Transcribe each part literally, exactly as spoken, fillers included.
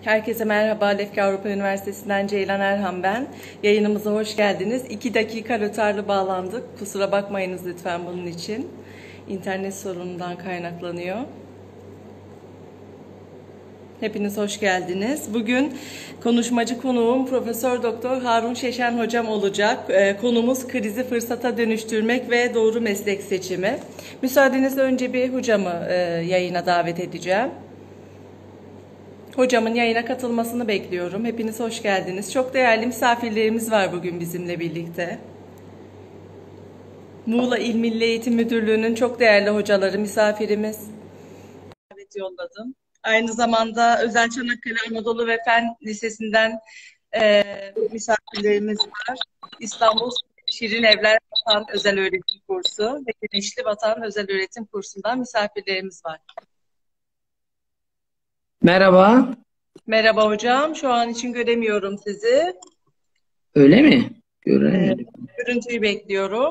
Herkese merhaba. Lefke Avrupa Üniversitesi'nden Ceylan Erhan ben. Yayınımıza hoş geldiniz. İki dakika rötarlı bağlandık. Kusura bakmayınız lütfen bunun için. İnternet sorunundan kaynaklanıyor. Hepiniz hoş geldiniz. Bugün konuşmacı konuğum Profesör Doktor Harun Şeşen hocam olacak. Konumuz krizi fırsata dönüştürmek ve doğru meslek seçimi. Müsaadenizle önce bir hocamı yayına davet edeceğim. Hocamın yayına katılmasını bekliyorum. Hepiniz hoş geldiniz. Çok değerli misafirlerimiz var bugün bizimle birlikte. Muğla İl Milli Eğitim Müdürlüğü'nün çok değerli hocaları misafirimiz. Evet, yolladım. Aynı zamanda Özel Çanakkale Anadolu ve Fen Lisesi'nden e, misafirlerimiz var. İstanbul Şirin Evler Vatan Özel Öğretim Kursu ve Güneşli Vatan Özel Öğretim Kursu'ndan misafirlerimiz var. Merhaba. Merhaba hocam. Şu an için göremiyorum sizi. Öyle mi? Göremedim. Ee, görüntüyü bekliyorum.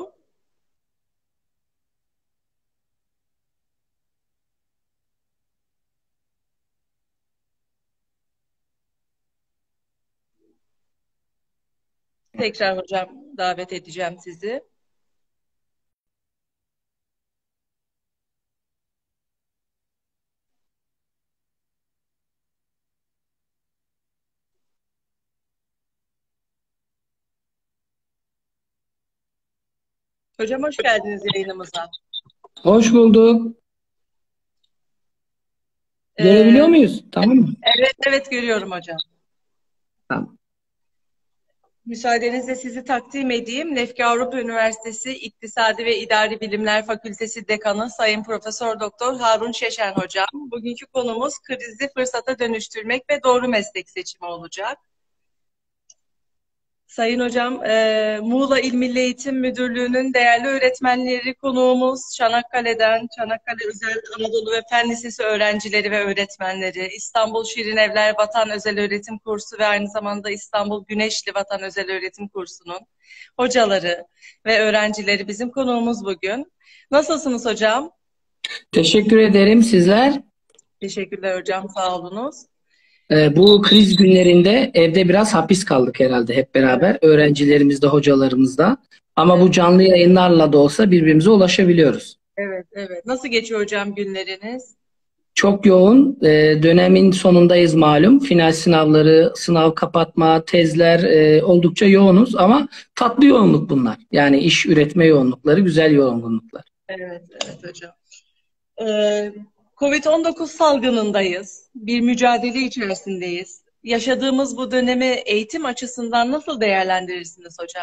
Tekrar hocam davet edeceğim sizi. Hocam hoş geldiniz yayınımıza. Hoş bulduk. Görebiliyor ee, muyuz? Tamam mı? Evet, evet görüyorum hocam. Tamam. Müsaadenizle sizi takdim edeyim. Lefke Avrupa Üniversitesi İktisadi ve İdari Bilimler Fakültesi Dekanı Sayın Profesör Doktor Harun Şeşen hocam. Bugünkü konumuz krizi fırsata dönüştürmek ve doğru meslek seçimi olacak. Sayın hocam, e, Muğla İl Milli Eğitim Müdürlüğü'nün değerli öğretmenleri konuğumuz, Çanakkale'den, Çanakkale Özel Anadolu ve Fen Lisesi öğrencileri ve öğretmenleri, İstanbul Şirin Evler Vatan Özel Öğretim Kursu ve aynı zamanda İstanbul Güneşli Vatan Özel Öğretim Kursu'nun hocaları ve öğrencileri bizim konuğumuz bugün. Nasılsınız hocam? Teşekkür ederim. Sizler? Teşekkürler hocam, sağ olunuz. Bu kriz günlerinde evde biraz hapis kaldık herhalde hep beraber. Öğrencilerimiz de, hocalarımız da. Ama evet, bu canlı yayınlarla da olsa birbirimize ulaşabiliyoruz. Evet, evet. Nasıl geçiyor hocam günleriniz? Çok yoğun. Dönemin sonundayız malum. Final sınavları, sınav kapatma, tezler oldukça yoğunuz ama tatlı yoğunluk bunlar. Yani iş üretme yoğunlukları, güzel yoğunluklar. Evet, evet hocam. Ee, Covid on dokuz salgınındayız. Bir mücadele içerisindeyiz. Yaşadığımız bu dönemi eğitim açısından nasıl değerlendirirsiniz hocam?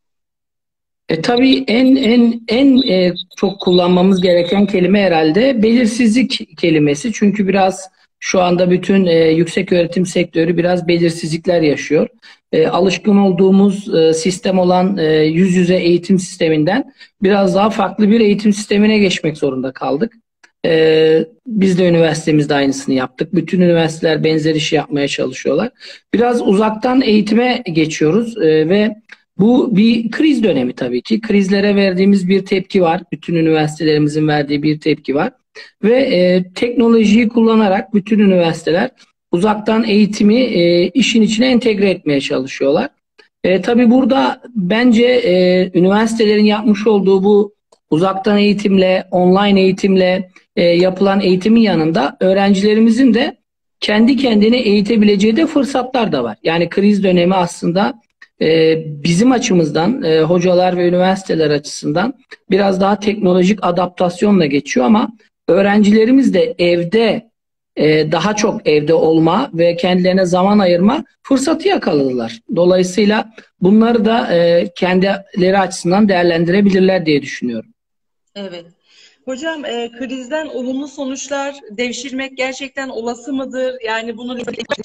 E, tabii en en en e, çok kullanmamız gereken kelime herhalde belirsizlik kelimesi. Çünkü biraz şu anda bütün e, yüksek öğretim sektörü biraz belirsizlikler yaşıyor. E, alışkın olduğumuz e, sistem olan e, yüz yüze eğitim sisteminden biraz daha farklı bir eğitim sistemine geçmek zorunda kaldık. E, biz de üniversitemizde aynısını yaptık. Bütün üniversiteler benzer işi yapmaya çalışıyorlar. Biraz uzaktan eğitime geçiyoruz e, ve bu bir kriz dönemi tabii ki. Krizlere verdiğimiz bir tepki var. Bütün üniversitelerimizin verdiği bir tepki var. Ve e, teknolojiyi kullanarak bütün üniversiteler uzaktan eğitimi e, işin içine entegre etmeye çalışıyorlar. E, tabii burada bence e, üniversitelerin yapmış olduğu bu uzaktan eğitimle, online eğitimle e, yapılan eğitimin yanında öğrencilerimizin de kendi kendine eğitebileceği de fırsatlar da var. Yani kriz dönemi aslında Ee, bizim açımızdan, e, hocalar ve üniversiteler açısından biraz daha teknolojik adaptasyonla geçiyor ama öğrencilerimiz de evde e, daha çok evde olma ve kendilerine zaman ayırma fırsatı yakaladılar. Dolayısıyla bunları da e, kendileri açısından değerlendirebilirler diye düşünüyorum. Evet. Hocam e, krizden olumlu sonuçlar devşirmek gerçekten olası mıdır? Yani bunun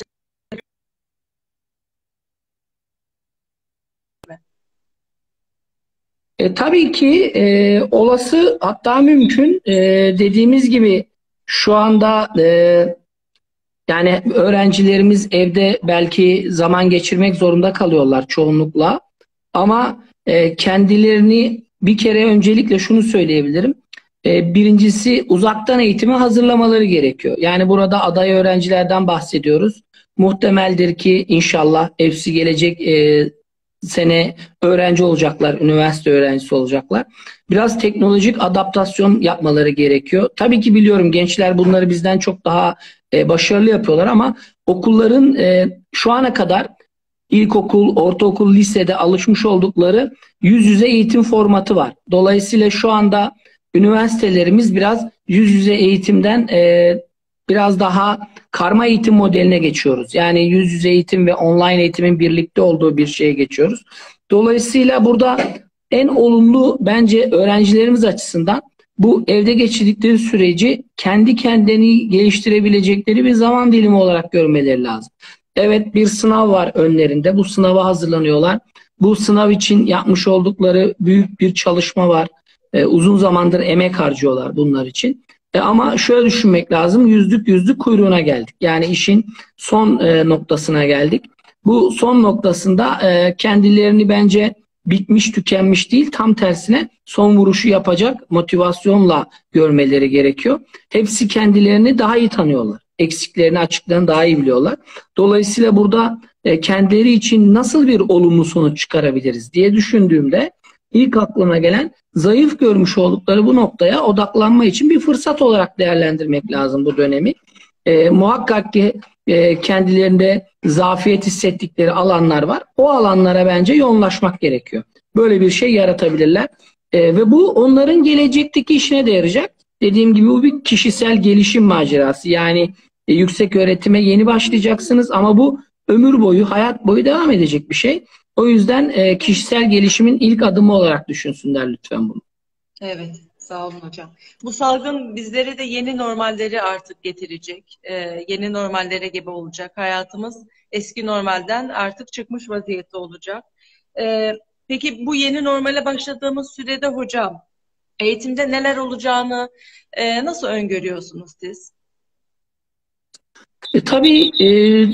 E, tabii ki e, olası, hatta mümkün. E, dediğimiz gibi şu anda e, yani öğrencilerimiz evde belki zaman geçirmek zorunda kalıyorlar çoğunlukla. Ama e, kendilerini bir kere öncelikle şunu söyleyebilirim. E, birincisi uzaktan eğitime hazırlamaları gerekiyor. Yani burada aday öğrencilerden bahsediyoruz. muhtemeldir ki inşallah hepsi gelecek e, sene öğrenci olacaklar, üniversite öğrencisi olacaklar. Biraz teknolojik adaptasyon yapmaları gerekiyor. Tabii ki biliyorum gençler bunları bizden çok daha e, başarılı yapıyorlar ama okulların e, şu ana kadar ilkokul, ortaokul, lisede alışmış oldukları yüz yüze eğitim formatı var. Dolayısıyla şu anda üniversitelerimiz biraz yüz yüze eğitimden e, biraz daha karma eğitim modeline geçiyoruz. Yani yüz yüze eğitim ve online eğitimin birlikte olduğu bir şeye geçiyoruz. Dolayısıyla burada en olumlu bence öğrencilerimiz açısından bu evde geçirdikleri süreci kendi kendini geliştirebilecekleri bir zaman dilimi olarak görmeleri lazım. Evet, bir sınav var önlerinde. Bu sınava hazırlanıyorlar. Bu sınav için yapmış oldukları büyük bir çalışma var. Ee, uzun zamandır emek harcıyorlar bunlar için. E, ama şöyle düşünmek lazım. Yüzlük yüzlük kuyruğuna geldik. Yani işin son e, noktasına geldik. Bu son noktasında e, kendilerini bence bitmiş tükenmiş değil, tam tersine son vuruşu yapacak motivasyonla görmeleri gerekiyor. Hepsi kendilerini daha iyi tanıyorlar. Eksiklerini, açıklarını daha iyi biliyorlar. Dolayısıyla burada e, kendileri için nasıl bir olumlu sonuç çıkarabiliriz diye düşündüğümde ilk aklıma gelen zayıf görmüş oldukları bu noktaya odaklanma için bir fırsat olarak değerlendirmek lazım bu dönemi. E, muhakkak ki e, kendilerinde zafiyet hissettikleri alanlar var. O alanlara bence yoğunlaşmak gerekiyor. Böyle bir şey yaratabilirler. E, ve bu onların gelecekteki işine de yarayacak. Dediğim gibi bu bir kişisel gelişim macerası. Yani e, yüksek öğretime yeni başlayacaksınız ama bu ömür boyu, hayat boyu devam edecek bir şey. O yüzden e, kişisel gelişimin ilk adımı olarak düşünsünler lütfen bunu. Evet, sağ olun hocam. Bu salgın bizlere de yeni normalleri artık getirecek. Ee, yeni normallere gebe olacak. Hayatımız eski normalden artık çıkmış vaziyette olacak. Ee, peki bu yeni normale başladığımız sürede hocam, eğitimde neler olacağını e, nasıl öngörüyorsunuz siz? E, tabii e,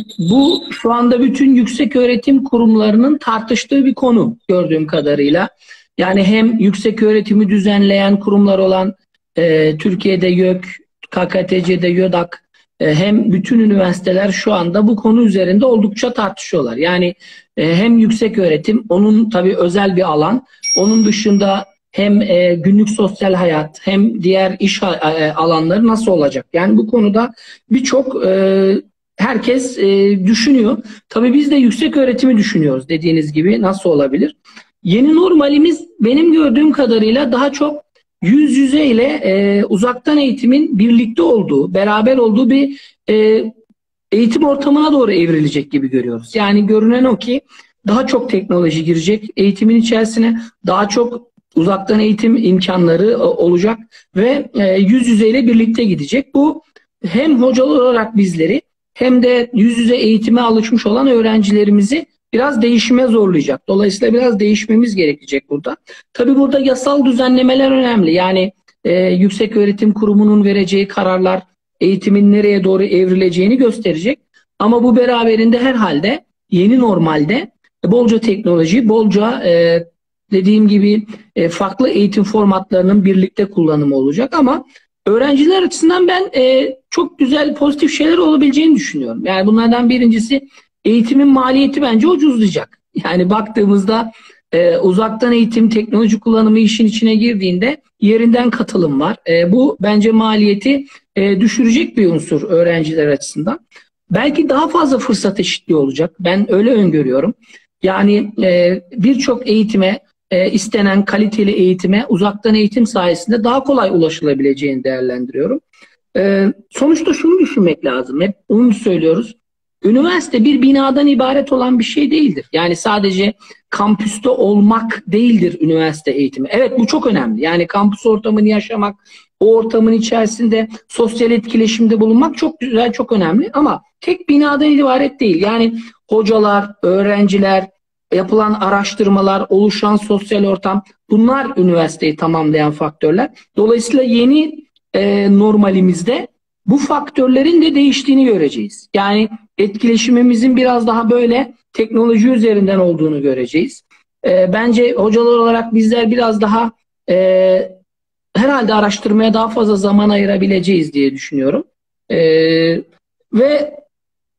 bu şu anda bütün yüksek öğretim kurumlarının tartıştığı bir konu gördüğüm kadarıyla. Yani hem yüksek öğretimi düzenleyen kurumlar olan e, Türkiye'de YÖK, K K T C'de YÖDAK e, hem bütün üniversiteler şu anda bu konu üzerinde oldukça tartışıyorlar. Yani e, hem yüksek öğretim, onun tabii özel bir alan, onun dışında hem e, günlük sosyal hayat hem diğer iş e, alanları nasıl olacak? Yani bu konuda birçok e, herkes e, düşünüyor. Tabii biz de yüksek öğretimi düşünüyoruz dediğiniz gibi nasıl olabilir? Yeni normalimiz benim gördüğüm kadarıyla daha çok yüz yüze ile e, uzaktan eğitimin birlikte olduğu, beraber olduğu bir e, eğitim ortamına doğru evrilecek gibi görüyoruz. Yani görünen o ki daha çok teknoloji girecek eğitimin içerisine, daha çok uzaktan eğitim imkanları olacak ve yüz yüzeyle birlikte gidecek. Bu hem hocalar olarak bizleri hem de yüz yüze eğitime alışmış olan öğrencilerimizi biraz değişime zorlayacak. Dolayısıyla biraz değişmemiz gerekecek burada. Tabii burada yasal düzenlemeler önemli. Yani e, Yüksek Öğretim Kurumu'nun vereceği kararlar eğitimin nereye doğru evrileceğini gösterecek. Ama bu beraberinde herhalde yeni normalde bolca teknoloji, bolca e, dediğim gibi e, farklı eğitim formatlarının birlikte kullanımı olacak ama öğrenciler açısından ben e, çok güzel pozitif şeyler olabileceğini düşünüyorum. Yani bunlardan birincisi eğitimin maliyeti bence ucuzlayacak. Yani baktığımızda e, uzaktan eğitim, teknoloji kullanımı işin içine girdiğinde yerinden katılım var. E, bu bence maliyeti e, düşürecek bir unsur öğrenciler açısından. Belki daha fazla fırsat eşitliği olacak. Ben öyle öngörüyorum. Yani e, birçok eğitime, e, istenen kaliteli eğitime uzaktan eğitim sayesinde daha kolay ulaşılabileceğini değerlendiriyorum. E, sonuçta şunu düşünmek lazım. Hep onu söylüyoruz. Üniversite bir binadan ibaret olan bir şey değildir. Yani sadece kampüste olmak değildir üniversite eğitimi. Evet, bu çok önemli. Yani kampüs ortamını yaşamak, o ortamın içerisinde sosyal etkileşimde bulunmak çok güzel, çok önemli. Ama tek binadan ibaret değil. Yani hocalar, öğrenciler, yapılan araştırmalar, oluşan sosyal ortam, bunlar üniversiteyi tamamlayan faktörler. Dolayısıyla yeni e, normalimizde bu faktörlerin de değiştiğini göreceğiz. Yani etkileşimimizin biraz daha böyle teknoloji üzerinden olduğunu göreceğiz. E, bence hocalar olarak bizler biraz daha e, herhalde araştırmaya daha fazla zaman ayırabileceğiz diye düşünüyorum. E, ve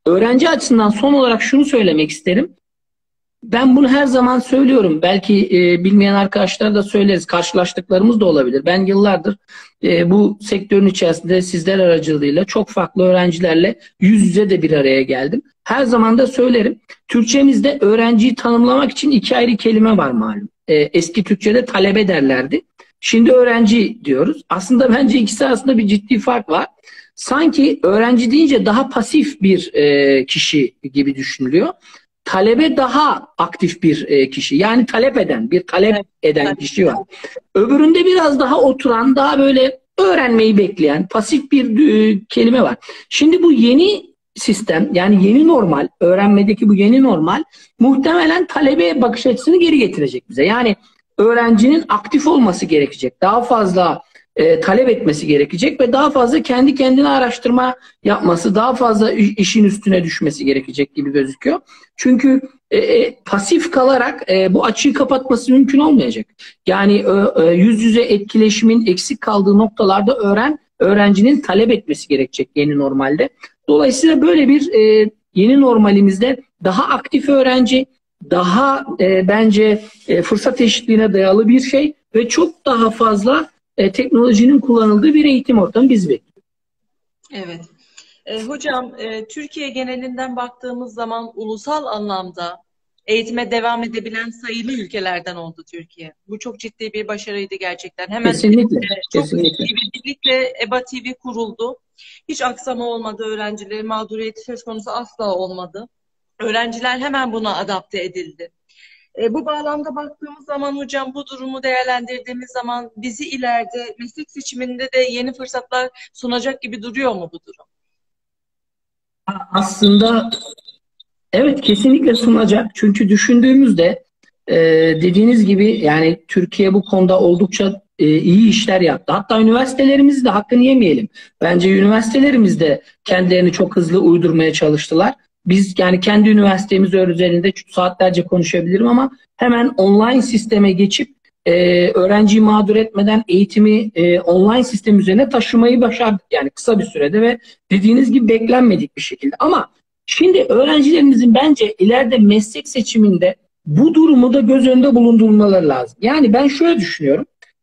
öğrenci açısından son olarak şunu söylemek isterim. Ben bunu her zaman söylüyorum. Belki e, bilmeyen arkadaşlar da söyleriz. Karşılaştıklarımız da olabilir. Ben yıllardır e, bu sektörün içerisinde sizler aracılığıyla çok farklı öğrencilerle yüz yüze de bir araya geldim. Her zaman da söylerim. Türkçemizde öğrenciyi tanımlamak için iki ayrı kelime var malum. E, eski Türkçe'de talebe derlerdi. Şimdi öğrenci diyoruz. Aslında bence ikisi arasında bir ciddi fark var. Sanki öğrenci deyince daha pasif bir e, kişi gibi düşünülüyor. Talebe daha aktif bir e, kişi. Yani talep eden, bir talep evet, eden evet. kişi var. Öbüründe biraz daha oturan, daha böyle öğrenmeyi bekleyen, pasif bir e, kelime var. Şimdi bu yeni sistem, yani yeni normal, öğrenmedeki bu yeni normal muhtemelen talebe bakış açısını geri getirecek bize. Yani öğrencinin aktif olması gerekecek. Daha fazla e, talep etmesi gerekecek ve daha fazla kendi kendine araştırma yapması, daha fazla işin üstüne düşmesi gerekecek gibi gözüküyor. Çünkü e, pasif kalarak e, bu açığı kapatması mümkün olmayacak. Yani e, e, yüz yüze etkileşimin eksik kaldığı noktalarda öğren öğrencinin talep etmesi gerekecek yeni normalde. Dolayısıyla böyle bir e, yeni normalimizde daha aktif öğrenci, daha e, bence e, fırsat eşitliğine dayalı bir şey ve çok daha fazla e, teknolojinin kullanıldığı bir eğitim ortamı biz bekliyoruz. Evet. E, hocam, e, Türkiye genelinden baktığımız zaman ulusal anlamda eğitime devam edebilen sayılı ülkelerden oldu Türkiye. Bu çok ciddi bir başarıydı gerçekten. Hemen kesinlikle, e, çok kesinlikle. birlikte EBA T V kuruldu. Hiç aksama olmadı, öğrencilerin mağduriyeti söz konusu asla olmadı. Öğrenciler hemen buna adapte edildi. E, bu bağlamda baktığımız zaman hocam, bu durumu değerlendirdiğimiz zaman bizi ileride meslek seçiminde de yeni fırsatlar sunacak gibi duruyor mu bu durum? Aslında evet, kesinlikle sunacak. Çünkü düşündüğümüzde e, dediğiniz gibi yani Türkiye bu konuda oldukça e, iyi işler yaptı. Hatta üniversitelerimizi de hakkını yemeyelim. Bence üniversitelerimiz de kendilerini çok hızlı uydurmaya çalıştılar. Biz yani kendi üniversitemiz üzerinde saatlerce konuşabilirim ama hemen online sisteme geçip e, öğrenciyi mağdur etmeden eğitimi e, online sistem üzerine taşımayı başardık. Yani kısa bir sürede ve dediğiniz gibi beklenmedik bir şekilde. Ama şimdi öğrencilerimizin bence ileride meslek seçiminde bu durumu da göz önünde bulundurmaları lazım. Yani ben şöyle düşünüyorum.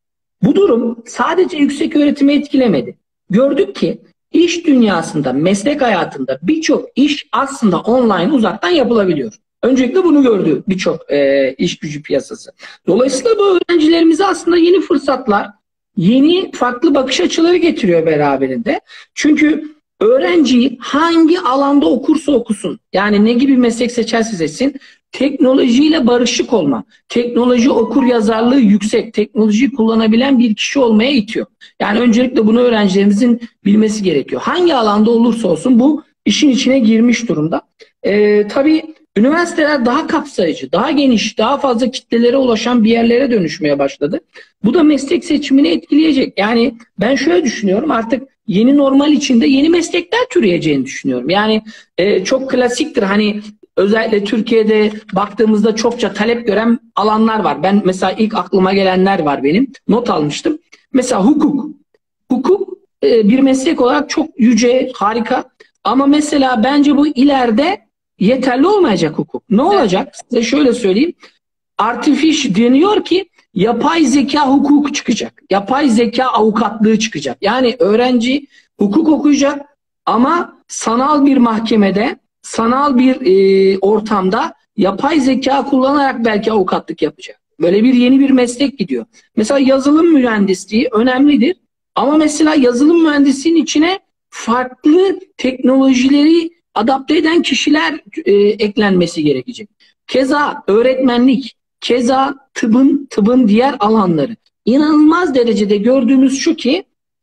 Bu durum sadece yüksek öğretimi etkilemedi. Gördük ki İş dünyasında, meslek hayatında birçok iş aslında online, uzaktan yapılabiliyor. Öncelikle bunu gördü birçok e, iş gücü piyasası. Dolayısıyla bu öğrencilerimize aslında yeni fırsatlar, yeni farklı bakış açıları getiriyor beraberinde. Çünkü öğrenci hangi alanda okursa okusun, yani ne gibi meslek seçerse seçsin, teknolojiyle barışık olma, teknoloji okur yazarlığı yüksek, teknolojiyi kullanabilen bir kişi olmaya itiyor. Yani öncelikle bunu öğrencilerimizin bilmesi gerekiyor. Hangi alanda olursa olsun bu işin içine girmiş durumda. Ee, tabii üniversiteler daha kapsayıcı, daha geniş, daha fazla kitlelere ulaşan bir yerlere dönüşmeye başladı. Bu da meslek seçimini etkileyecek. Yani ben şöyle düşünüyorum, artık yeni normal içinde yeni meslekler türeyeceğini düşünüyorum. Yani e, çok klasiktir, hani özellikle Türkiye'de baktığımızda çokça talep gören alanlar var. Ben mesela ilk aklıma gelenler var benim. Not almıştım. Mesela hukuk. Hukuk e, bir meslek olarak çok yüce, harika. Ama mesela bence bu ileride yeterli olmayacak hukuk. Ne olacak? Size şöyle söyleyeyim. Artificial deniyor ki yapay zeka hukuku çıkacak. Yapay zeka avukatlığı çıkacak. Yani öğrenci hukuk okuyacak ama sanal bir mahkemede, sanal bir e, ortamda yapay zeka kullanarak belki avukatlık yapacak. Böyle bir yeni bir meslek gidiyor. Mesela yazılım mühendisliği önemlidir. Ama mesela yazılım mühendisliğinin içine farklı teknolojileri adapte eden kişiler e, eklenmesi gerekecek. Keza öğretmenlik, keza tıbbın, tıbbın diğer alanları. İnanılmaz derecede gördüğümüz şu ki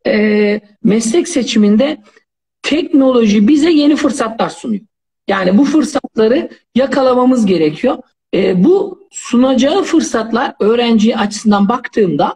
e, meslek seçiminde teknoloji bize yeni fırsatlar sunuyor. Yani bu fırsatları yakalamamız gerekiyor. E, bu sunacağı fırsatlar öğrenci açısından baktığımda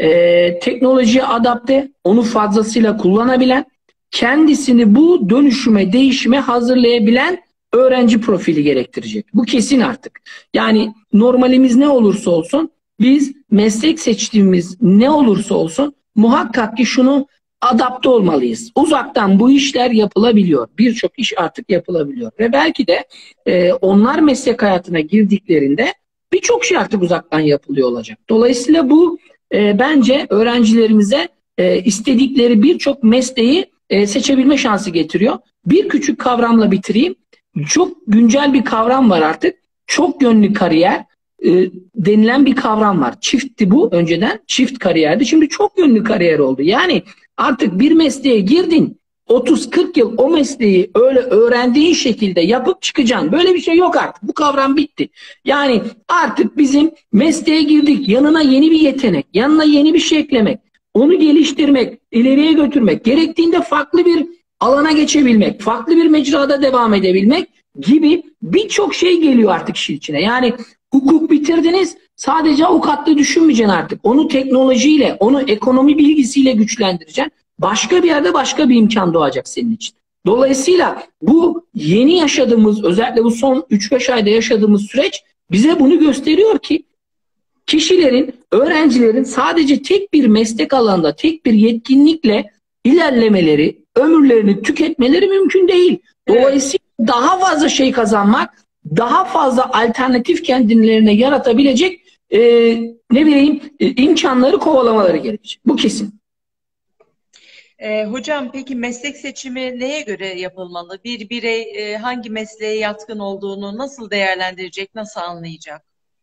e, teknolojiye adapte, onu fazlasıyla kullanabilen, kendisini bu dönüşüme, değişime hazırlayabilen öğrenci profili gerektirecek. Bu kesin artık. Yani normalimiz ne olursa olsun, biz meslek seçtiğimiz ne olursa olsun muhakkak ki şunu adapte olmalıyız. Uzaktan bu işler yapılabiliyor. Birçok iş artık yapılabiliyor. Ve belki de e, onlar meslek hayatına girdiklerinde birçok şey artık uzaktan yapılıyor olacak. Dolayısıyla bu e, bence öğrencilerimize e, istedikleri birçok mesleği e, seçebilme şansı getiriyor. Bir küçük kavramla bitireyim. Çok güncel bir kavram var artık. Çok yönlü kariyer e, denilen bir kavram var. Çiftti bu önceden. Çift kariyerdi. Şimdi çok yönlü kariyer oldu. Yani artık bir mesleğe girdin. otuz kırk yıl o mesleği öyle öğrendiğin şekilde yapıp çıkacaksın. Böyle bir şey yok artık. Bu kavram bitti. Yani artık bizim mesleğe girdik. Yanına yeni bir yetenek, yanına yeni bir şey eklemek, onu geliştirmek, ileriye götürmek, gerektiğinde farklı bir alana geçebilmek, farklı bir mecrada devam edebilmek gibi birçok şey geliyor artık işin içine. Yani hukuk bitirdiniz, sadece avukatlığı düşünmeyeceksin artık. Onu teknolojiyle, onu ekonomi bilgisiyle güçlendireceksin. Başka bir yerde başka bir imkan doğacak senin için. Dolayısıyla bu yeni yaşadığımız, özellikle bu son üç beş ayda yaşadığımız süreç bize bunu gösteriyor ki kişilerin, öğrencilerin sadece tek bir meslek alanında, tek bir yetkinlikle ilerlemeleri, ömürlerini tüketmeleri mümkün değil. Dolayısıyla daha fazla şey kazanmak, daha fazla alternatif kendilerine yaratabilecek e, ne bileyim e, imkanları kovalamaları gerekecek. Bu kesin. E, hocam peki meslek seçimi neye göre yapılmalı? Bir birey e, hangi mesleğe yatkın olduğunu nasıl değerlendirecek, nasıl anlayacak?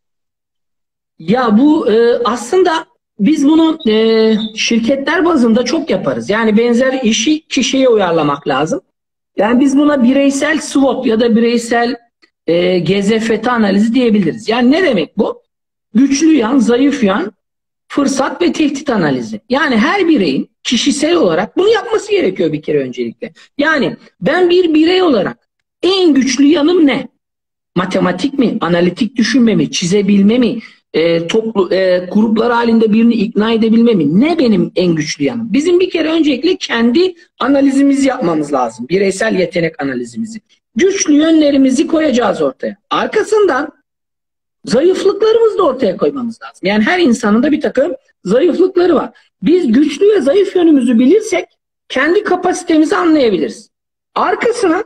Ya bu e, aslında biz bunu e, şirketler bazında çok yaparız. Yani benzer işi kişiye uyarlamak lazım. Yani biz buna bireysel SWOT ya da bireysel e, G Z F T analizi diyebiliriz. Yani ne demek bu? Güçlü yan, zayıf yan, fırsat ve tehdit analizi. Yani her bireyin kişisel olarak bunu yapması gerekiyor bir kere öncelikle. Yani ben bir birey olarak en güçlü yanım ne? Matematik mi? Analitik düşünme mi? Çizebilme mi? E, toplu e, gruplar halinde birini ikna edebilme mi? Ne benim en güçlü yanım? Bizim bir kere öncelikle kendi analizimizi yapmamız lazım. Bireysel yetenek analizimizi. Güçlü yönlerimizi koyacağız ortaya. Arkasından zayıflıklarımızı da ortaya koymamız lazım. Yani her insanın da bir takım zayıflıkları var. Biz güçlü ve zayıf yönümüzü bilirsek kendi kapasitemizi anlayabiliriz. Arkasına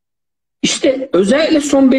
işte özellikle son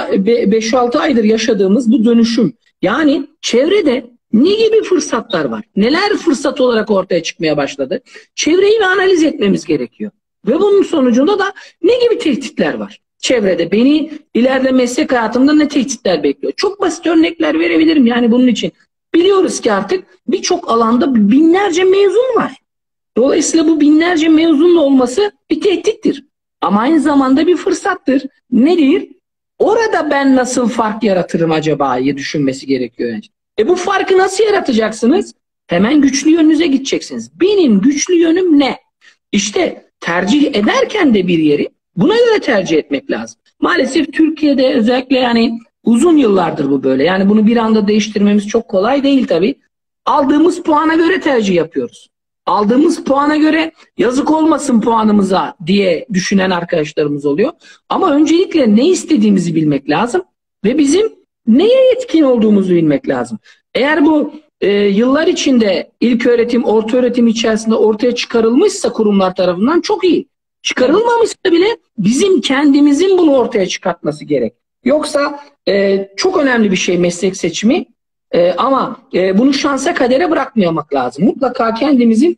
beş altı aydır yaşadığımız bu dönüşüm. Yani çevrede ne gibi fırsatlar var? Neler fırsat olarak ortaya çıkmaya başladı? Çevreyi bir analiz etmemiz gerekiyor. Ve bunun sonucunda da ne gibi tehditler var? Çevrede beni ileride meslek hayatımda ne tehditler bekliyor? Çok basit örnekler verebilirim yani bunun için. Biliyoruz ki artık birçok alanda binlerce mezun var. Dolayısıyla bu binlerce mezunun olması bir tehdittir. Ama aynı zamanda bir fırsattır. Nedir? Orada ben nasıl fark yaratırım acaba'yı düşünmesi gerekiyor önce. E bu farkı nasıl yaratacaksınız? Hemen güçlü yönünüze gideceksiniz. Benim güçlü yönüm ne? İşte tercih ederken de bir yeri buna göre tercih etmek lazım. Maalesef Türkiye'de özellikle yani uzun yıllardır bu böyle. Yani bunu bir anda değiştirmemiz çok kolay değil tabii. Aldığımız puana göre tercih yapıyoruz. Aldığımız puana göre yazık olmasın puanımıza diye düşünen arkadaşlarımız oluyor. Ama öncelikle ne istediğimizi bilmek lazım ve bizim neye yetkin olduğumuzu bilmek lazım. Eğer bu e, yıllar içinde ilk öğretim, orta öğretim içerisinde ortaya çıkarılmışsa kurumlar tarafından çok iyi. Çıkarılmamışsa bile bizim kendimizin bunu ortaya çıkartması gerek. Yoksa e, çok önemli bir şey meslek seçimi. Ee, ama e, bunu şansa kadere bırakmamak lazım. Mutlaka kendimizin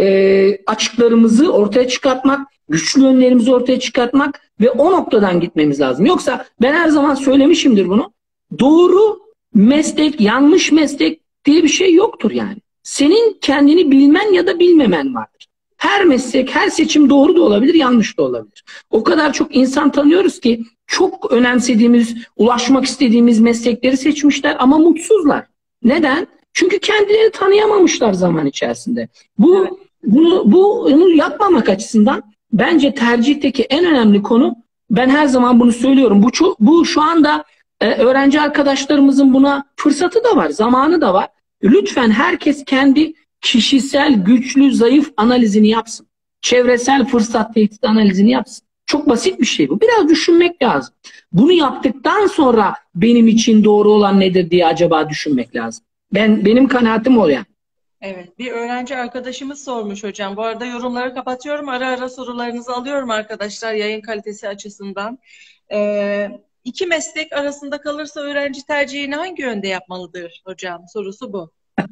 e, açıklarımızı ortaya çıkartmak, güçlü yönlerimizi ortaya çıkartmak ve o noktadan gitmemiz lazım. Yoksa ben her zaman söylemişimdir bunu. Doğru meslek, yanlış meslek diye bir şey yoktur yani. Senin kendini bilmen ya da bilmemen vardır. Her meslek, her seçim doğru da olabilir, yanlış da olabilir. O kadar çok insan tanıyoruz ki çok önemsediğimiz, ulaşmak istediğimiz meslekleri seçmişler ama mutsuzlar. Neden? Çünkü kendilerini tanıyamamışlar zaman içerisinde. Bu bunu, bunu yapmamak açısından bence tercihteki en önemli konu, ben her zaman bunu söylüyorum. Bu, bu şu anda e, öğrenci arkadaşlarımızın buna fırsatı da var, zamanı da var. Lütfen herkes kendi kişisel güçlü zayıf analizini yapsın. Çevresel fırsat tehdit analizini yapsın. Çok basit bir şey bu. Biraz düşünmek lazım. Bunu yaptıktan sonra benim için doğru olan nedir diye acaba düşünmek lazım. Ben benim kanaatim o yani. Evet, bir öğrenci arkadaşımız sormuş hocam. Bu arada yorumları kapatıyorum. Ara ara sorularınızı alıyorum arkadaşlar yayın kalitesi açısından. Ee, iki meslek arasında kalırsa öğrenci tercihini hangi yönde yapmalıdır hocam? Sorusu bu.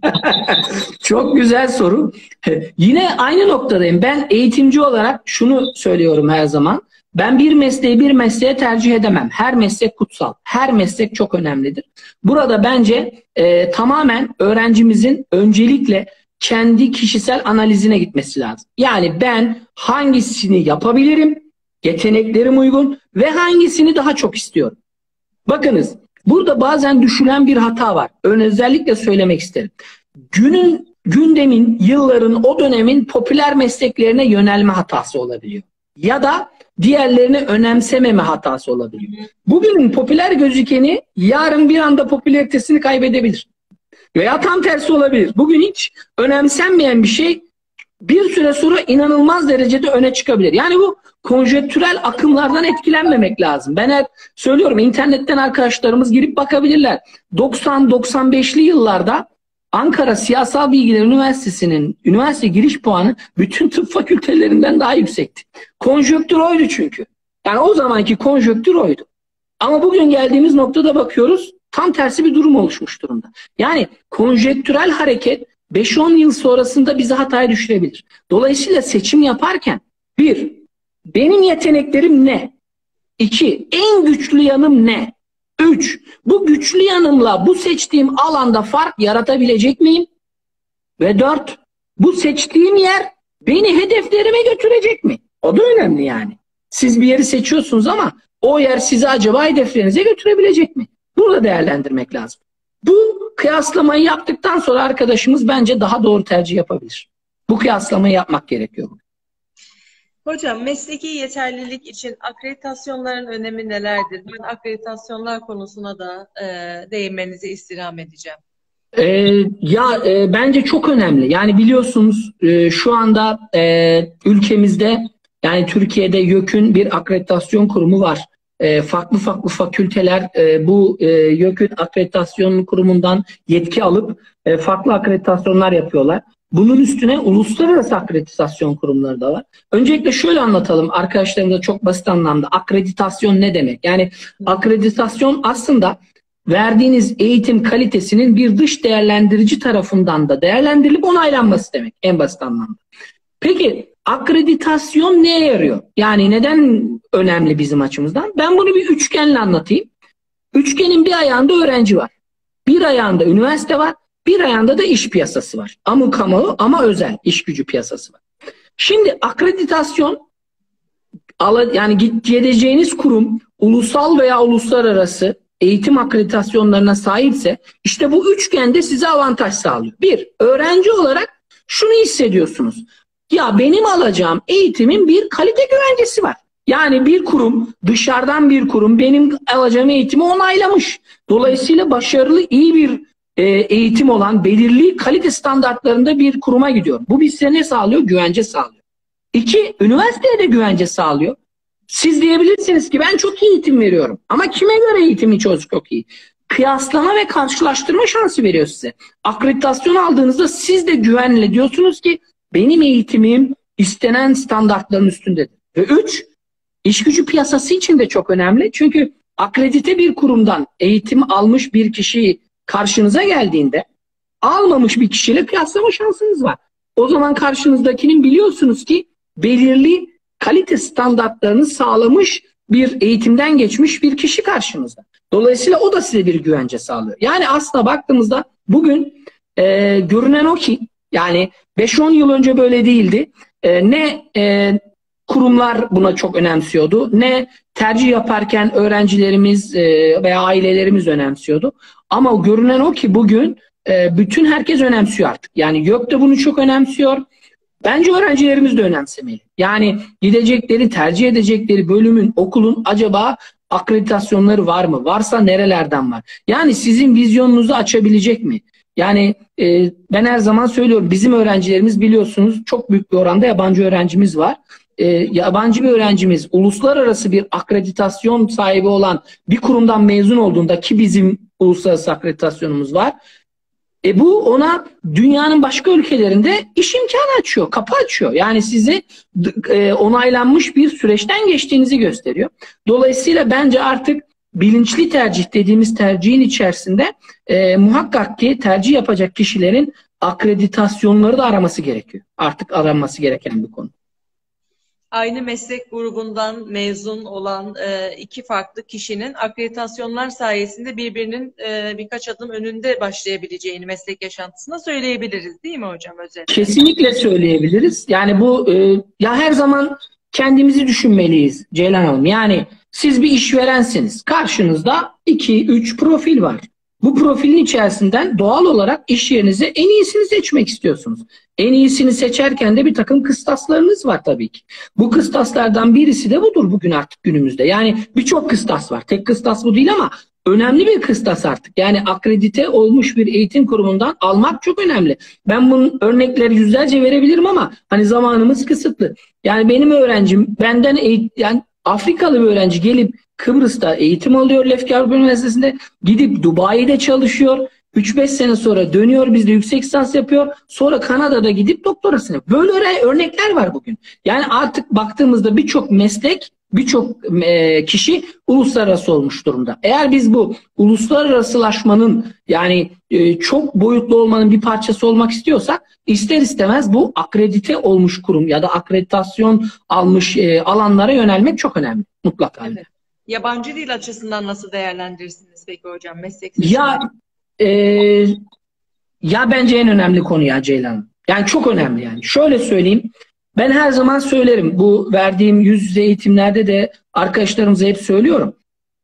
Çok güzel soru. Yine aynı noktadayım. Ben eğitimci olarak şunu söylüyorum her zaman. Ben bir mesleği bir mesleğe tercih edemem. Her meslek kutsal. Her meslek çok önemlidir. Burada bence e, tamamen öğrencimizin öncelikle kendi kişisel analizine gitmesi lazım. Yani ben hangisini yapabilirim, yeteneklerim uygun ve hangisini daha çok istiyorum. Bakınız, burada bazen düşülen bir hata var. Ön özellikle söylemek isterim. Günün, gündemin, yılların, o dönemin popüler mesleklerine yönelme hatası olabiliyor. Ya da diğerlerini önemsememe hatası olabiliyor. Bugünün popüler gözükeni yarın bir anda popülaritesini kaybedebilir. Veya tam tersi olabilir. Bugün hiç önemsenmeyen bir şey bir süre sonra inanılmaz derecede öne çıkabilir. Yani bu konjektürel akımlardan etkilenmemek lazım. Ben hep söylüyorum, internetten arkadaşlarımız girip bakabilirler. doksan doksan beşli yıllarda Ankara Siyasal Bilgiler Üniversitesi'nin üniversite giriş puanı bütün tıp fakültelerinden daha yüksekti. Konjonktür oydu çünkü. Yani o zamanki konjonktür oydu. Ama bugün geldiğimiz noktada bakıyoruz, tam tersi bir durum oluşmuş durumda. Yani konjonktürel hareket beş on yıl sonrasında bizi hataya düşürebilir. Dolayısıyla seçim yaparken bir, benim yeteneklerim ne? İki, en güçlü yanım ne? Üç, bu güçlü yanımla bu seçtiğim alanda fark yaratabilecek miyim? Ve dört, bu seçtiğim yer beni hedeflerime götürecek mi? O da önemli yani. Siz bir yeri seçiyorsunuz ama o yer sizi acaba hedeflerinize götürebilecek mi? Burada değerlendirmek lazım. Bu kıyaslamayı yaptıktan sonra arkadaşımız bence daha doğru tercih yapabilir. Bu kıyaslamayı yapmak gerekiyor. Hocam, mesleki yeterlilik için akreditasyonların önemi nelerdir? Ben akreditasyonlar konusuna da e, değinmenizi istirham edeceğim. Ee, ya e, bence çok önemli. Yani biliyorsunuz e, şu anda e, ülkemizde, yani Türkiye'de YÖK'ün bir akreditasyon kurumu var. E, farklı farklı fakülteler e, bu e, YÖK'ün akreditasyon kurumundan yetki alıp e, farklı akreditasyonlar yapıyorlar. Bunun üstüne uluslararası akreditasyon kurumları da var. Öncelikle şöyle anlatalım arkadaşlarımıza çok basit anlamda. Akreditasyon ne demek? Yani akreditasyon aslında verdiğiniz eğitim kalitesinin bir dış değerlendirici tarafından da değerlendirilip onaylanması demek en basit anlamda. Peki akreditasyon neye yarıyor? Yani neden önemli bizim açımızdan? Ben bunu bir üçgenle anlatayım. Üçgenin bir ayağında öğrenci var. Bir ayağında üniversite var. Bir ayağında da iş piyasası var. Ama kamu ama özel iş gücü piyasası var. Şimdi akreditasyon, yani gideceğiniz kurum ulusal veya uluslararası eğitim akreditasyonlarına sahipse işte bu üçgende size avantaj sağlıyor. Bir, öğrenci olarak şunu hissediyorsunuz. Ya benim alacağım eğitimin bir kalite güvencesi var. Yani bir kurum, dışarıdan bir kurum benim alacağım eğitimi onaylamış. Dolayısıyla başarılı, iyi bir e, eğitim olan belirli kalite standartlarında bir kuruma gidiyor. Bu bize ne sağlıyor? Güvence sağlıyor. İki, üniversiteye de güvence sağlıyor. Siz diyebilirsiniz ki ben çok iyi eğitim veriyorum. Ama kime göre eğitimi çok çok iyi? Kıyaslama ve karşılaştırma şansı veriyor size. Akreditasyon aldığınızda siz de güvenle diyorsunuz ki benim eğitimim istenen standartların üstündedir. Ve üç, iş gücü piyasası için de çok önemli. Çünkü akredite bir kurumdan eğitim almış bir kişi karşınıza geldiğinde almamış bir kişiyle kıyaslama şansınız var. O zaman karşınızdakinin biliyorsunuz ki belirli kalite standartlarını sağlamış bir eğitimden geçmiş bir kişi karşınızda. Dolayısıyla o da size bir güvence sağlıyor. Yani aslında baktığımızda bugün e, görünen o ki yani beş on yıl önce böyle değildi. E, ne e, kurumlar buna çok önemsiyordu, ne tercih yaparken öğrencilerimiz e, veya ailelerimiz önemsiyordu. Ama görünen o ki bugün e, bütün herkes önemsiyor artık. Yani YÖK de bunu çok önemsiyor. Bence öğrencilerimiz de önemsemeli. Yani gidecekleri, tercih edecekleri bölümün, okulun acaba akreditasyonları var mı? Varsa nerelerden var? Yani sizin vizyonunuzu açabilecek mi? Yani e, ben her zaman söylüyorum, bizim öğrencilerimiz biliyorsunuz çok büyük bir oranda yabancı öğrencimiz var. E, yabancı bir öğrencimiz uluslararası bir akreditasyon sahibi olan bir kurumdan mezun olduğunda, ki bizim uluslararası akreditasyonumuz var, E bu ona dünyanın başka ülkelerinde iş imkanı açıyor, kapı açıyor. Yani sizi e, onaylanmış bir süreçten geçtiğinizi gösteriyor. Dolayısıyla bence artık bilinçli tercih dediğimiz tercihin içerisinde e, muhakkak ki tercih yapacak kişilerin akreditasyonları da araması gerekiyor. Artık aranması gereken bir konu. Aynı meslek grubundan mezun olan e, iki farklı kişinin akreditasyonlar sayesinde birbirinin e, birkaç adım önünde başlayabileceğini meslek yaşantısında söyleyebiliriz, değil mi hocam özetle? Kesinlikle söyleyebiliriz. Yani bu e, ya her zaman kendimizi düşünmeliyiz Ceylan Hanım. Yani siz bir işverensiniz. Karşınızda iki üç profil var. Bu profilin içerisinden doğal olarak iş yerinize en iyisini seçmek istiyorsunuz. En iyisini seçerken de bir takım kıstaslarınız var tabii ki. Bu kıstaslardan birisi de budur bugün artık günümüzde. Yani birçok kıstas var. Tek kıstas bu değil ama önemli bir kıstas artık. Yani akredite olmuş bir eğitim kurumundan almak çok önemli. Ben bunun örnekleri yüzlerce verebilirim ama hani zamanımız kısıtlı. Yani benim öğrencim benden eğit yani Afrikalı bir öğrenci gelip Kıbrıs'ta eğitim alıyor Lefke Avrupa Üniversitesi'nde, gidip Dubai'de çalışıyor. üç beş sene sonra dönüyor, bizde yüksek lisans yapıyor. Sonra Kanada'da gidip doktorasını. Böyle örnekler var bugün. Yani artık baktığımızda birçok meslek, birçok e, kişi uluslararası olmuş durumda. Eğer biz bu uluslararasılaşmanın yani e, çok boyutlu olmanın bir parçası olmak istiyorsak ister istemez bu akredite olmuş kurum ya da akreditasyon almış e, alanlara yönelmek çok önemli. Mutlaka. Evet. Yabancı dil açısından nasıl değerlendirirsiniz peki hocam meslek? Ya e, ya bence en önemli konu ya Ceylan. Yani çok önemli yani. Şöyle söyleyeyim. Ben her zaman söylerim. Bu verdiğim yüz yüze eğitimlerde de arkadaşlarımıza hep söylüyorum.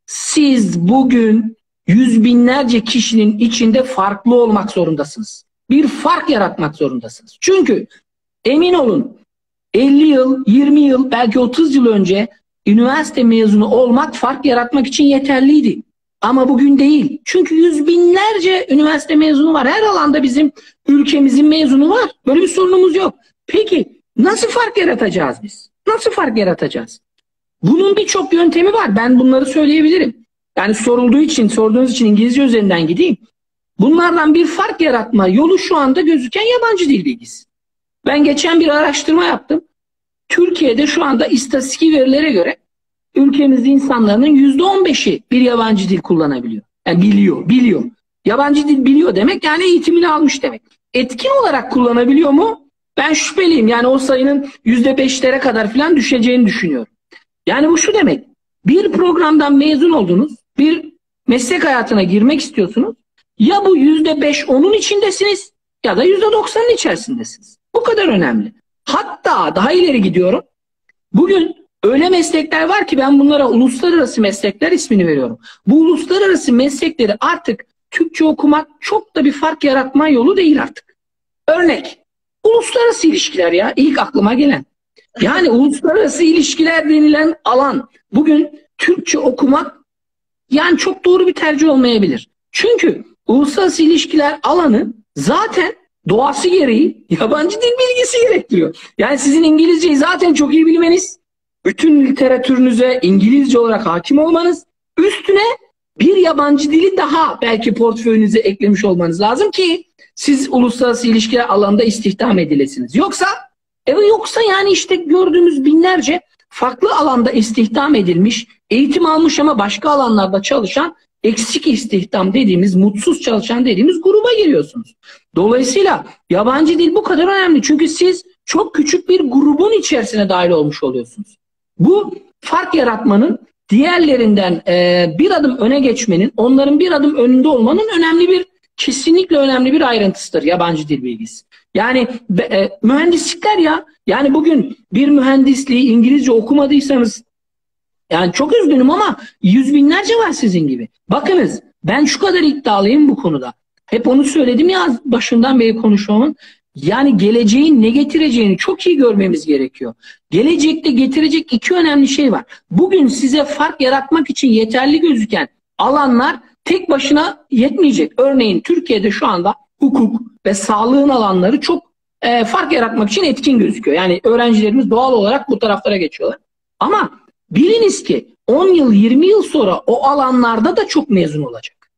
Siz bugün yüz binlerce kişinin içinde farklı olmak zorundasınız. Bir fark yaratmak zorundasınız. Çünkü emin olun elli yıl, yirmi yıl, belki otuz yıl önce üniversite mezunu olmak fark yaratmak için yeterliydi. Ama bugün değil. Çünkü yüz binlerce üniversite mezunu var. Her alanda bizim ülkemizin mezunu var. Böyle bir sorunumuz yok. Peki nasıl fark yaratacağız biz? Nasıl fark yaratacağız? Bunun birçok yöntemi var. Ben bunları söyleyebilirim. Yani sorulduğu için, sorduğunuz için İngilizce üzerinden gideyim. Bunlardan bir fark yaratma yolu şu anda gözüken yabancı dil bilgisi. Ben geçen bir araştırma yaptım. Türkiye'de şu anda istatistik verilere göre ülkemizde insanların yüzde on beşi bir yabancı dil kullanabiliyor. Yani biliyor, biliyor. Yabancı dil biliyor demek yani eğitimini almış demek. Etkin olarak kullanabiliyor mu? Ben şüpheliyim. Yani o sayının yüzde beşlere kadar falan düşeceğini düşünüyorum. Yani bu şu demek. Bir programdan mezun oldunuz, bir meslek hayatına girmek istiyorsunuz. Ya bu yüzde beş onun içindesiniz ya da yüzde doksanın içerisindesiniz. Bu kadar önemli. Hatta daha ileri gidiyorum. Bugün öyle meslekler var ki ben bunlara uluslararası meslekler ismini veriyorum. Bu uluslararası meslekleri artık Türkçe okumak çok da bir fark yaratma yolu değil artık. Örnek, uluslararası ilişkiler ya ilk aklıma gelen. Yani uluslararası ilişkiler denilen alan bugün Türkçe okumak yani çok doğru bir tercih olmayabilir. Çünkü uluslararası ilişkiler alanı zaten doğası gereği yabancı dil bilgisi gerektiriyor. Yani sizin İngilizceyi zaten çok iyi bilmeniz, bütün literatürünüze İngilizce olarak hakim olmanız, üstüne bir yabancı dili daha belki portföyünüze eklemiş olmanız lazım ki siz uluslararası ilişkiler alanında istihdam edilesiniz. Yoksa evet yoksa yani işte gördüğümüz binlerce farklı alanda istihdam edilmiş, eğitim almış ama başka alanlarda çalışan eksik istihdam dediğimiz, mutsuz çalışan dediğimiz gruba giriyorsunuz. Dolayısıyla yabancı dil bu kadar önemli. Çünkü siz çok küçük bir grubun içerisine dahil olmuş oluyorsunuz. Bu fark yaratmanın, diğerlerinden e, bir adım öne geçmenin, onların bir adım önünde olmanın önemli bir, kesinlikle önemli bir ayrıntısıdır yabancı dil bilgisi. Yani e, mühendislikler ya, yani bugün bir mühendisliği İngilizce okumadıysanız, yani çok üzgünüm ama yüz binlerce var sizin gibi. Bakınız ben şu kadar iddialıyım bu konuda. Hep onu söyledim ya başından beri konuşmamın. Yani geleceğin ne getireceğini çok iyi görmemiz gerekiyor. Gelecekte getirecek iki önemli şey var. Bugün size fark yaratmak için yeterli gözüken alanlar tek başına yetmeyecek. Örneğin Türkiye'de şu anda hukuk ve sağlığın alanları çok e, fark yaratmak için etkin gözüküyor. Yani öğrencilerimiz doğal olarak bu taraflara geçiyorlar. Ama biliniz ki on yıl yirmi yıl sonra o alanlarda da çok mezun olacak.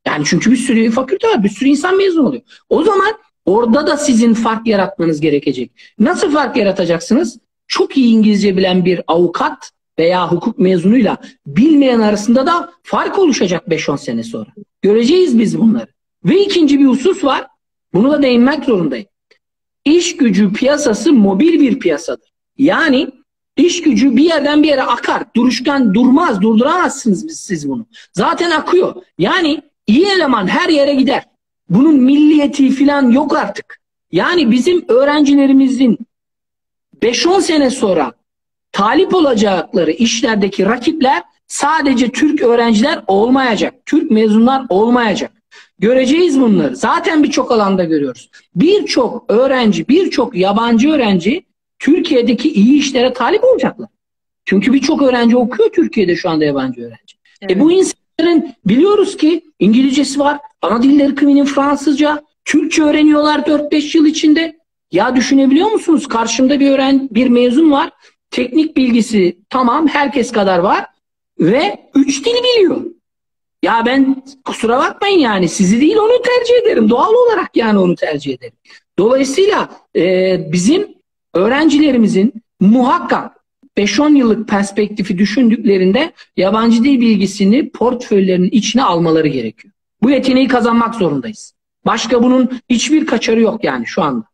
Yani çünkü bir sürü fakülte var, bir sürü insan mezun oluyor. O zaman orada da sizin fark yaratmanız gerekecek. Nasıl fark yaratacaksınız? Çok iyi İngilizce bilen bir avukat veya hukuk mezunuyla bilmeyen arasında da fark oluşacak beş on sene sonra. Göreceğiz biz bunları. Ve ikinci bir husus var. Bunu da değinmek zorundayım. İş gücü piyasası mobil bir piyasadır. Yani iş gücü bir yerden bir yere akar. Duruşkan durmaz. Durduramazsınız siz bunu. Zaten akıyor. Yani iyi eleman her yere gider. Bunun milliyeti falan yok artık. Yani bizim öğrencilerimizin beş on sene sonra talip olacakları işlerdeki rakipler sadece Türk öğrenciler olmayacak. Türk mezunlar olmayacak. Göreceğiz bunları. Zaten birçok alanda görüyoruz. Birçok öğrenci, birçok yabancı öğrenci Türkiye'deki iyi işlere talip olacaklar. Çünkü birçok öğrenci okuyor Türkiye'de şu anda yabancı öğrenci. Evet. E bu insanların biliyoruz ki İngilizcesi var, ana dilleri kıminin Fransızca, Türkçe öğreniyorlar dört beş yıl içinde. Ya düşünebiliyor musunuz? Karşımda bir öğren bir mezun var. Teknik bilgisi tamam herkes kadar var ve üç dil biliyor. Ya ben kusura bakmayın yani sizi değil onu tercih ederim. Doğal olarak yani onu tercih ederim. Dolayısıyla e, bizim öğrencilerimizin muhakkak beş on yıllık perspektifi düşündüklerinde yabancı dil bilgisini portföylerinin içine almaları gerekiyor. Bu yeteneği kazanmak zorundayız. Başka bunun hiçbir kaçarı yok yani şu anda.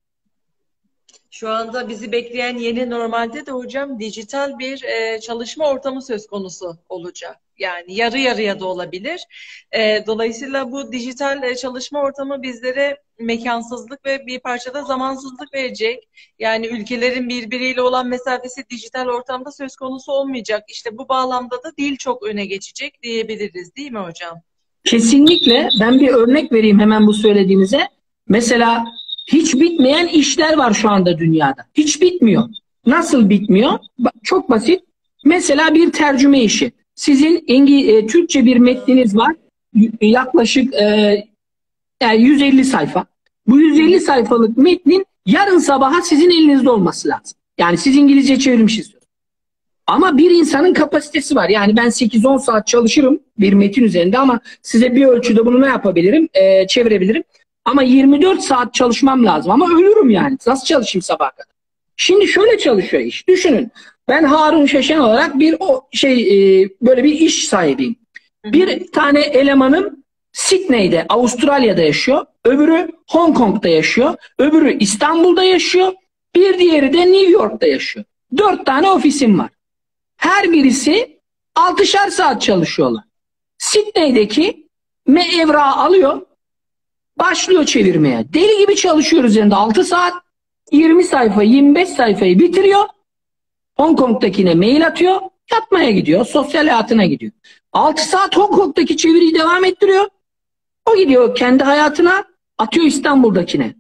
Şu anda bizi bekleyen yeni normalde de hocam dijital bir e, çalışma ortamı söz konusu olacak. Yani yarı yarıya da olabilir. E, dolayısıyla bu dijital e, çalışma ortamı bizlere mekansızlık ve bir parçada zamansızlık verecek. Yani ülkelerin birbiriyle olan mesafesi dijital ortamda söz konusu olmayacak. İşte bu bağlamda da dil çok öne geçecek diyebiliriz, değil mi hocam? Kesinlikle. Ben bir örnek vereyim hemen bu söylediğinize. Mesela hiç bitmeyen işler var şu anda dünyada. Hiç bitmiyor. Nasıl bitmiyor? Çok basit. Mesela bir tercüme işi. Sizin İngiliz, e, Türkçe bir metniniz var. Yaklaşık e, yani yüz elli sayfa. Bu yüz elli sayfalık metnin yarın sabaha sizin elinizde olması lazım. Yani siz İngilizce çevirmişsiniz. Ama bir insanın kapasitesi var. Yani ben sekiz on saat çalışırım bir metin üzerinde ama size bir ölçüde bunu ne yapabilirim? E, çevirebilirim. Ama yirmi dört saat çalışmam lazım. Ama ölürüm yani. Nasıl çalışayım sabaha kadar? Şimdi şöyle çalışıyor iş. Düşünün. Ben Harun Şeşen olarak bir o şey e, böyle bir iş sahibiyim. Bir tane elemanım Sydney'de, Avustralya'da yaşıyor. Öbürü Hong Kong'da yaşıyor. Öbürü İstanbul'da yaşıyor. Bir diğeri de New York'ta yaşıyor. Dört tane ofisim var. Her birisi altışar saat çalışıyorlar. Sydney'deki me evrağı alıyor. Başlıyor çevirmeye. Deli gibi çalışıyoruz üzerinde altı saat. yirmi sayfa, yirmi beş sayfayı bitiriyor. Hong Kong'dakine mail atıyor. Yatmaya gidiyor. Sosyal hayatına gidiyor. altı saat Hong Kong'daki çeviriyi devam ettiriyor. O gidiyor kendi hayatına, atıyor İstanbul'dakine.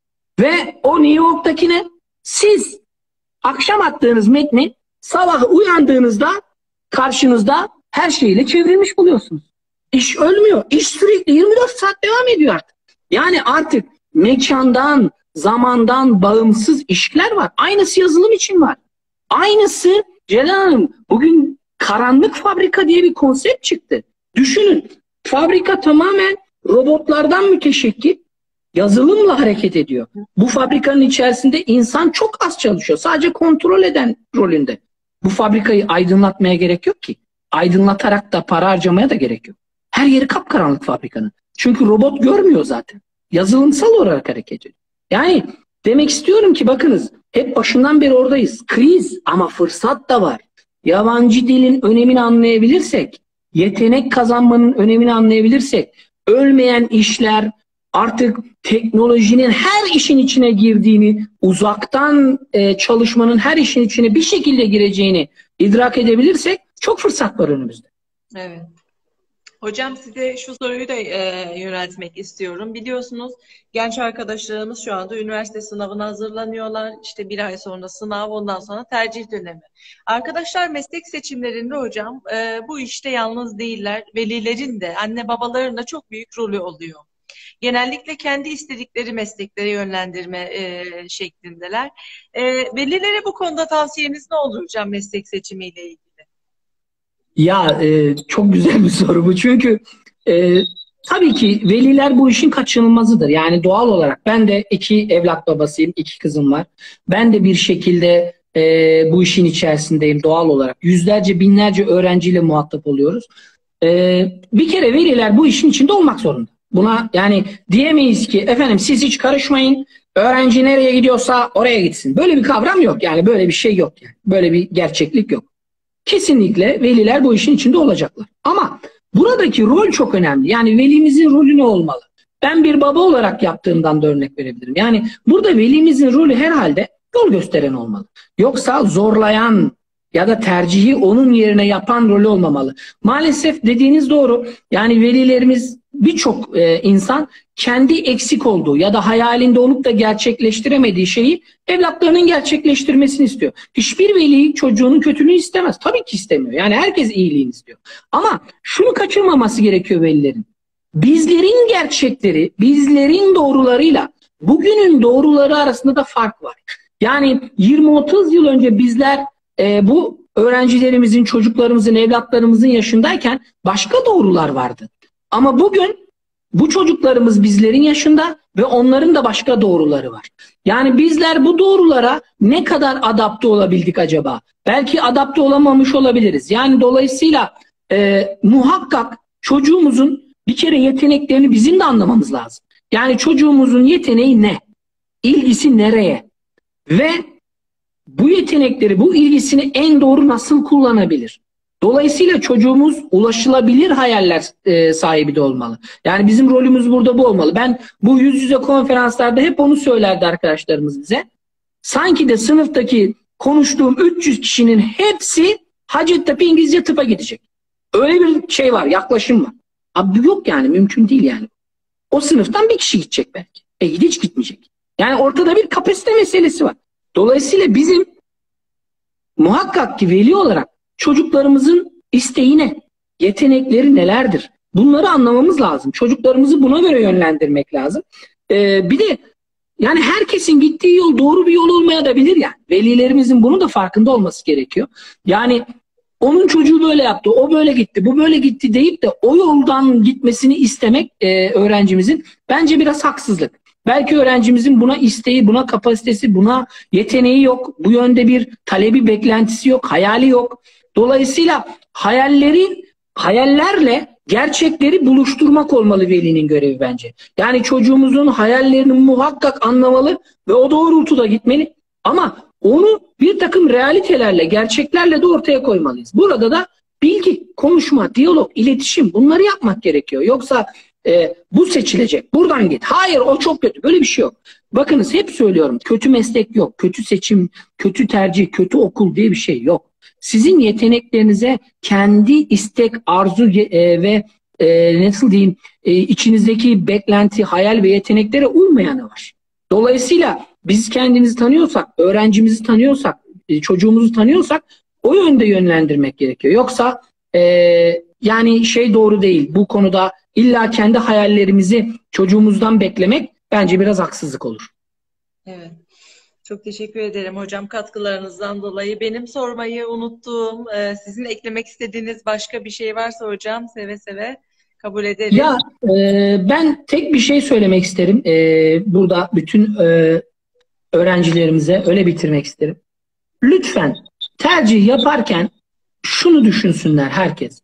Ve o New York'takine. Siz akşam attığınız metni sabah uyandığınızda karşınızda her şeyle çevrilmiş buluyorsunuz. İş ölmüyor. İş sürekli yirmi dört saat devam ediyor artık. Yani artık mekandan, zamandan bağımsız işler var. Aynısı yazılım için var. Aynısı Celal Hanım bugün karanlık fabrika diye bir konsept çıktı. Düşünün fabrika tamamen robotlardan müteşekkil yazılımla hareket ediyor. Bu fabrikanın içerisinde insan çok az çalışıyor. Sadece kontrol eden rolünde. Bu fabrikayı aydınlatmaya gerek yok ki. Aydınlatarak da para harcamaya da gerek yok. Her yeri kapkaranlık fabrikanın. Çünkü robot görmüyor zaten. Yazılımsal olarak hareket ediyor. Yani demek istiyorum ki bakınız hep başından beri oradayız. Kriz ama fırsat da var. Yabancı dilin önemini anlayabilirsek, yetenek kazanmanın önemini anlayabilirsek, ölmeyen işler, artık teknolojinin her işin içine girdiğini, uzaktan e, çalışmanın her işin içine bir şekilde gireceğini idrak edebilirsek çok fırsat var önümüzde. Evet. Hocam size şu soruyu da e, yöneltmek istiyorum. Biliyorsunuz genç arkadaşlarımız şu anda üniversite sınavına hazırlanıyorlar. İşte bir ay sonra sınav, ondan sonra tercih dönemi. Arkadaşlar meslek seçimlerinde hocam e, bu işte yalnız değiller. Velilerin de, anne babaların da çok büyük rolü oluyor. Genellikle kendi istedikleri mesleklere yönlendirme e, şeklindeler. E, velilere bu konuda tavsiyeniz ne olur hocam meslek seçimiyle ilgili? Ya e, çok güzel bir soru bu. Çünkü e, tabii ki veliler bu işin kaçınılmazıdır. Yani doğal olarak ben de iki evlat babasıyım, iki kızım var. Ben de bir şekilde e, bu işin içerisindeyim doğal olarak. Yüzlerce, binlerce öğrenciyle muhatap oluyoruz. E, bir kere veliler bu işin içinde olmak zorunda. Buna yani diyemeyiz ki efendim siz hiç karışmayın, öğrenci nereye gidiyorsa oraya gitsin. Böyle bir kavram yok yani, böyle bir şey yok yani. Böyle bir gerçeklik yok. Kesinlikle veliler bu işin içinde olacaklar. Ama buradaki rol çok önemli. Yani velimizin rolü ne olmalı? Ben bir baba olarak yaptığımdan da örnek verebilirim. Yani burada velimizin rolü herhalde yol gösteren olmalı. Yoksa zorlayan ya da tercihi onun yerine yapan rolü olmamalı. Maalesef dediğiniz doğru. Yani velilerimiz, birçok e, insan kendi eksik olduğu ya da hayalinde olup da gerçekleştiremediği şeyi evlatlarının gerçekleştirmesini istiyor. Hiçbir veli çocuğunun kötülüğünü istemez. Tabii ki istemiyor. Yani herkes iyiliğini istiyor. Ama şunu kaçırmaması gerekiyor velilerin. Bizlerin gerçekleri, bizlerin doğrularıyla bugünün doğruları arasında da fark var. Yani yirmi otuz yıl önce bizler e, bu öğrencilerimizin, çocuklarımızın, evlatlarımızın yaşındayken başka doğrular vardı. Ama bugün bu çocuklarımız bizlerin yaşında ve onların da başka doğruları var. Yani bizler bu doğrulara ne kadar adapte olabildik acaba? Belki adapte olamamış olabiliriz. Yani dolayısıyla e, muhakkak çocuğumuzun bir kere yeteneklerini bizim de anlamamız lazım. Yani çocuğumuzun yeteneği ne? İlgisi nereye? Ve bu yetenekleri, bu ilgisini en doğru nasıl kullanabilir? Dolayısıyla çocuğumuz ulaşılabilir hayaller e, sahibi de olmalı. Yani bizim rolümüz burada bu olmalı. Ben bu yüz yüze konferanslarda hep onu söylerdi arkadaşlarımız bize. Sanki de sınıftaki konuştuğum üç yüz kişinin hepsi Hacettepe İngilizce tıpa gidecek. Öyle bir şey var, yaklaşım var. Abi yok yani, mümkün değil yani. O sınıftan bir kişi gidecek belki. E hiç gitmeyecek. Yani ortada bir kapasite meselesi var. Dolayısıyla bizim muhakkak ki veli olarak çocuklarımızın isteği ne? Yetenekleri nelerdir? Bunları anlamamız lazım. Çocuklarımızı buna göre yönlendirmek lazım. Ee, bir de yani herkesin gittiği yol doğru bir yol olmayabilir yani. Velilerimizin bunun da farkında olması gerekiyor. Yani onun çocuğu böyle yaptı, o böyle gitti, bu böyle gitti deyip de o yoldan gitmesini istemek e, öğrencimizin bence biraz haksızlık. Belki öğrencimizin buna isteği, buna kapasitesi, buna yeteneği yok. Bu yönde bir talebi, beklentisi yok, hayali yok. Dolayısıyla hayalleri, hayallerle gerçekleri buluşturmak olmalı velinin görevi bence. Yani çocuğumuzun hayallerini muhakkak anlamalı ve o doğrultuda gitmeli. Ama onu bir takım realitelerle, gerçeklerle de ortaya koymalıyız. Burada da bilgi, konuşma, diyalog, iletişim, bunları yapmak gerekiyor. Yoksa e, bu seçilecek, buradan git. Hayır, o çok kötü. Böyle bir şey yok. Bakınız hep söylüyorum, kötü meslek yok, kötü seçim, kötü tercih, kötü okul diye bir şey yok. Sizin yeteneklerinize kendi istek, arzu e, ve e, nasıl diyeyim, e, içinizdeki beklenti, hayal ve yeteneklere uymayanı var. Dolayısıyla biz kendimizi tanıyorsak, öğrencimizi tanıyorsak, çocuğumuzu tanıyorsak o yönde yönlendirmek gerekiyor. Yoksa e, yani şey doğru değil. Bu konuda illa kendi hayallerimizi çocuğumuzdan beklemek bence biraz haksızlık olur. Evet. Çok teşekkür ederim hocam katkılarınızdan dolayı. Benim sormayı unuttuğum, sizin eklemek istediğiniz başka bir şey varsa hocam seve seve kabul ederim. Ya e, ben tek bir şey söylemek isterim. E, burada bütün e, öğrencilerimize öyle bitirmek isterim. Lütfen tercih yaparken şunu düşünsünler herkes.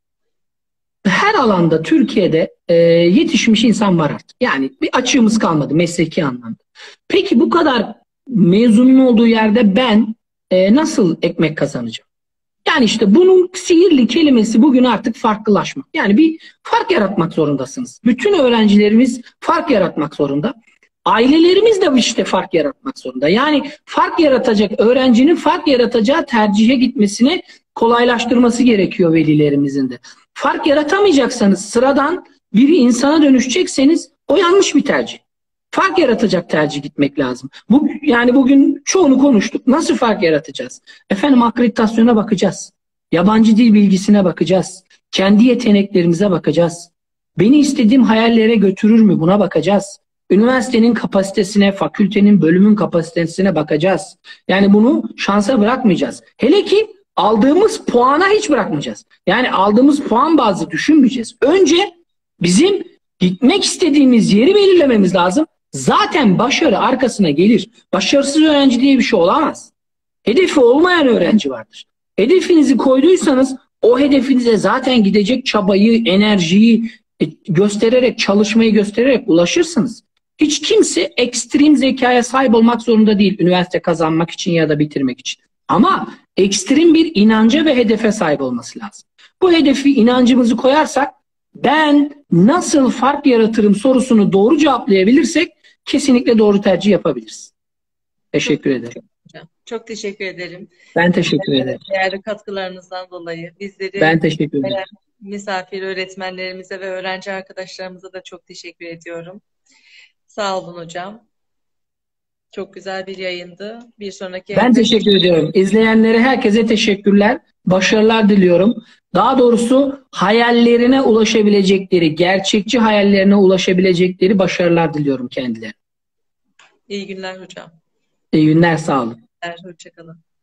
Her alanda Türkiye'de e, yetişmiş insan var artık. Yani bir açığımız kalmadı mesleki anlamda. Peki bu kadar mezunun olduğu yerde ben e, nasıl ekmek kazanacağım? Yani işte bunun sihirli kelimesi bugün artık farklılaşmak. Yani bir fark yaratmak zorundasınız. Bütün öğrencilerimiz fark yaratmak zorunda. Ailelerimiz de işte fark yaratmak zorunda. Yani fark yaratacak öğrencinin fark yaratacağı tercihe gitmesini kolaylaştırması gerekiyor velilerimizin de. Fark yaratamayacaksanız, sıradan bir insana dönüşecekseniz o yanlış bir tercih. Fark yaratacak tercih gitmek lazım. Bu, yani bugün çoğunu konuştuk. Nasıl fark yaratacağız? Efendim akreditasyona bakacağız. Yabancı dil bilgisine bakacağız. Kendi yeteneklerimize bakacağız. Beni istediğim hayallere götürür mü? Buna bakacağız. Üniversitenin kapasitesine, fakültenin, bölümün kapasitesine bakacağız. Yani bunu şansa bırakmayacağız. Hele ki aldığımız puana hiç bırakmayacağız. Yani aldığımız puan bazlı düşünmeyeceğiz. Önce bizim Gitmek istediğimiz yeri belirlememiz lazım. Zaten başarı arkasına gelir. Başarısız öğrenci diye bir şey olamaz. Hedefi olmayan öğrenci vardır. Hedefinizi koyduysanız o hedefinize zaten gidecek çabayı, enerjiyi göstererek, çalışmayı göstererek ulaşırsınız. Hiç kimse ekstrem zekaya sahip olmak zorunda değil üniversite kazanmak için ya da bitirmek için. Ama ekstrem bir inanca ve hedefe sahip olması lazım. Bu hedefi, inancımızı koyarsak ben nasıl fark yaratırım sorusunu doğru cevaplayabilirsek kesinlikle doğru tercih yapabiliriz. Teşekkür Çok, ederim. çok teşekkür ederim. Ben teşekkür ederim. Değerli katkılarınızdan dolayı bizleri, ben teşekkür ederim. Misafir öğretmenlerimize ve öğrenci arkadaşlarımıza da çok teşekkür ediyorum. Sağ olun hocam. Çok güzel bir yayındı. Bir sonraki Ben teşekkür ediyorum. İzleyenlere, herkese teşekkürler. Başarılar diliyorum. Daha doğrusu hayallerine ulaşabilecekleri, gerçekçi hayallerine ulaşabilecekleri başarılar diliyorum kendilerine. İyi günler hocam. İyi günler, sağ olun. Hoşça kalın.